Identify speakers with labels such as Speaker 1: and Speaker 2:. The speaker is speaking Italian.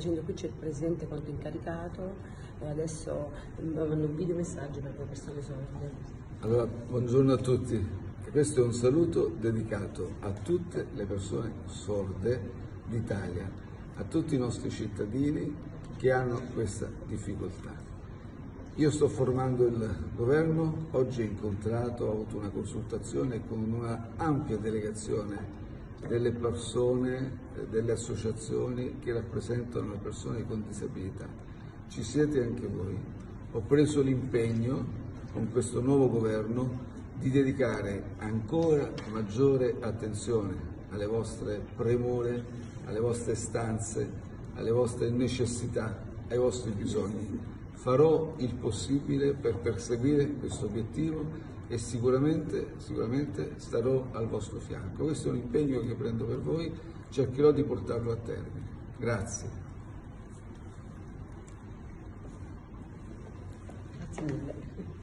Speaker 1: facendo. Qui c'è il Presidente quanto incaricato e adesso vanno un videomessaggio per le persone sorde.
Speaker 2: Allora, buongiorno a tutti. Questo è un saluto dedicato a tutte le persone sorde d'Italia, a tutti i nostri cittadini che hanno questa difficoltà. Io sto formando il governo, oggi ho avuto una consultazione con una ampia delegazione delle persone, delle associazioni che rappresentano le persone con disabilità. Ci siete anche voi. Ho preso l'impegno con questo nuovo governo di dedicare ancora maggiore attenzione alle vostre premure, alle vostre istanze, alle vostre necessità, ai vostri bisogni. Farò il possibile per perseguire questo obiettivo e sicuramente starò al vostro fianco. Questo è un impegno che prendo per voi, cercherò di portarlo a termine. Grazie.
Speaker 1: Grazie mille.